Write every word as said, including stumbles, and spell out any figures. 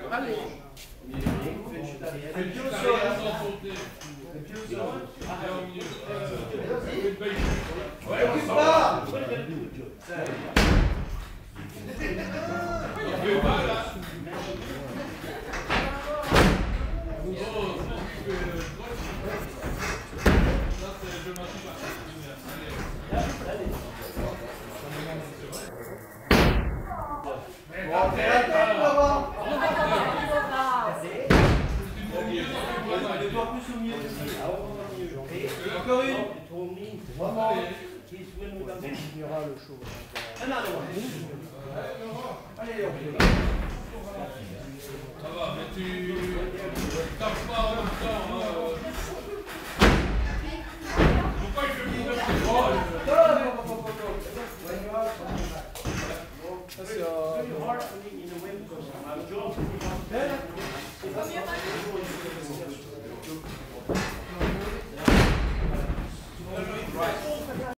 Allez. Fais le pied au sol. Fais le pied au sol. Ouais, occupe pas. Fais pas là. Encore une. Il y aura le show. Allez, ça va, mais tu tapes pas en même temps. Pourquoi il fait mille neuf cents? Ça c'est euh...